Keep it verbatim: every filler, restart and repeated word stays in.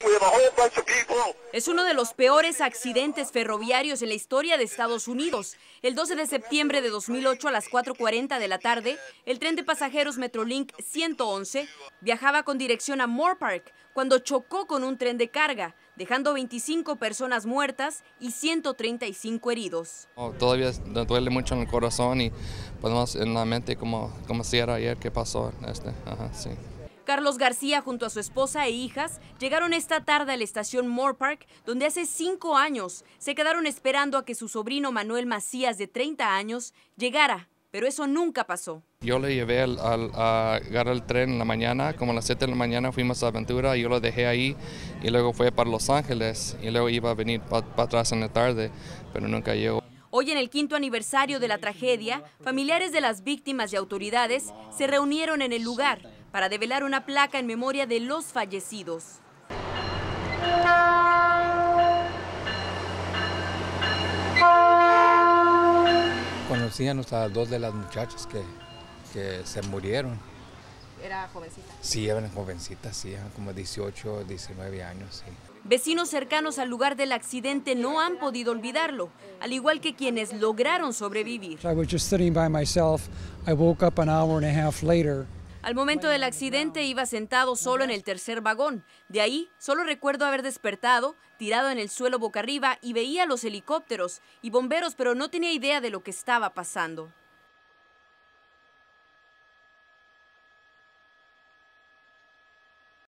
Es uno de los peores accidentes ferroviarios en la historia de Estados Unidos. El doce de septiembre de dos mil ocho a las cuatro cuarenta de la tarde, el tren de pasajeros Metrolink ciento once viajaba con dirección a Moorpark cuando chocó con un tren de carga, dejando veinticinco personas muertas y ciento treinta y cinco heridos. Oh, todavía me duele mucho en el corazón y podemos en la mente como, como si era ayer que pasó este. Ajá, sí. Carlos García, junto a su esposa e hijas, llegaron esta tarde a la estación Moorpark, donde hace cinco años se quedaron esperando a que su sobrino Manuel Macías, de treinta años, llegara, pero eso nunca pasó. Yo le llevé al, al, a agarrar el tren en la mañana, como a las siete de la mañana fuimos a Aventura, y yo lo dejé ahí y luego fue para Los Ángeles y luego iba a venir para pa atrás en la tarde, pero nunca llegó. Hoy, en el quinto aniversario de la tragedia, familiares de las víctimas y autoridades se reunieron en el lugar para develar una placa en memoria de los fallecidos. Conocíamos a dos de las muchachas que, que se murieron. ¿Era jovencita? Sí, eran jovencitas, sí, como dieciocho, diecinueve años. Sí. Vecinos cercanos al lugar del accidente no han podido olvidarlo, al igual que quienes lograron sobrevivir. I was just sitting by myself. I woke up an hour and a half later. Al momento del accidente iba sentado solo en el tercer vagón. De ahí solo recuerdo haber despertado, tirado en el suelo boca arriba, y veía los helicópteros y bomberos, pero no tenía idea de lo que estaba pasando.